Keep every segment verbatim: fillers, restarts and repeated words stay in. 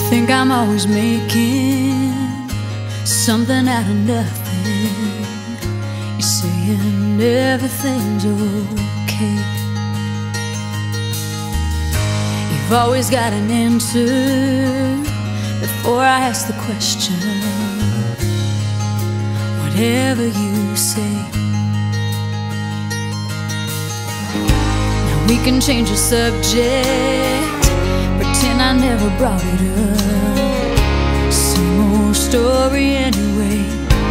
think I'm always making something out of nothing. You're saying everything's okay. You've always got an answer before I ask the question. Whatever you say. Now we can change the subject, pretend I never brought it up. Same old story anyway.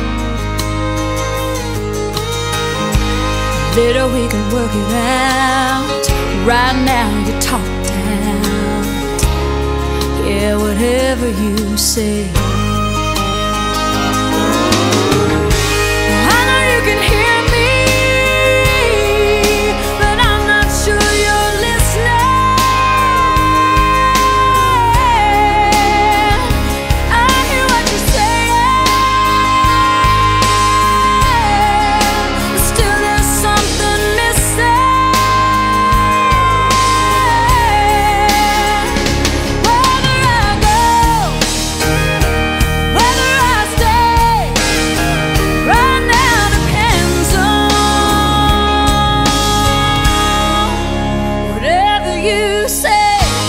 Later we can work it out. Right now you talked out. Yeah, whatever you say. I know you can hear me, but I'm not sure you're listening. I hear what you're saying, but still there's something missing. Whether I go, whether I stay, right now depends on whatever you say.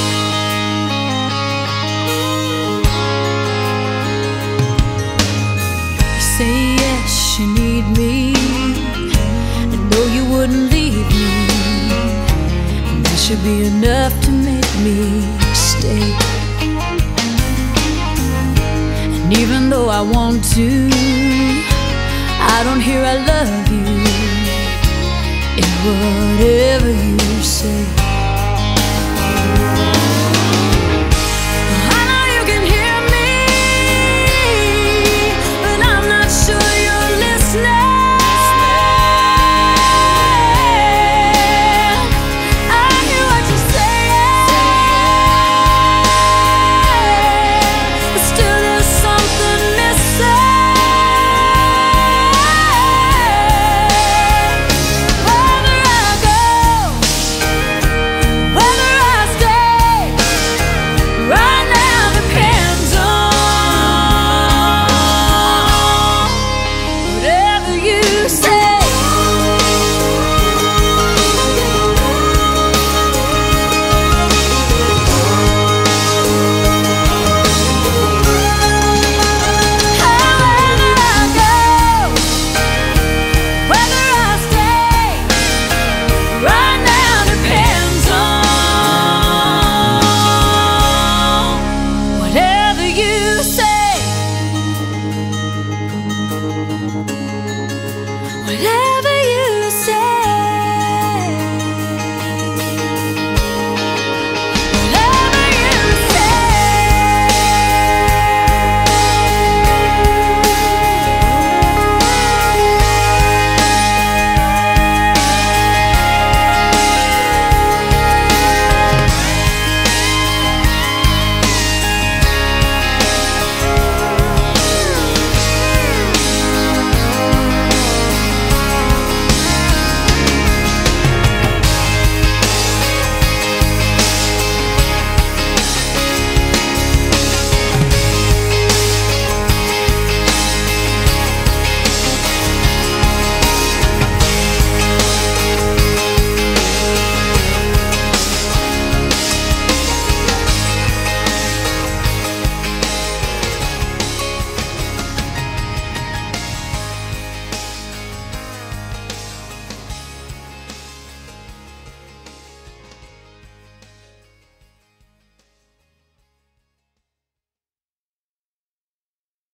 You say yes, you need me, and no, you wouldn't leave me, and that should be enough to make me stay. And even though I want to, I don't hear I love you in whatever you say.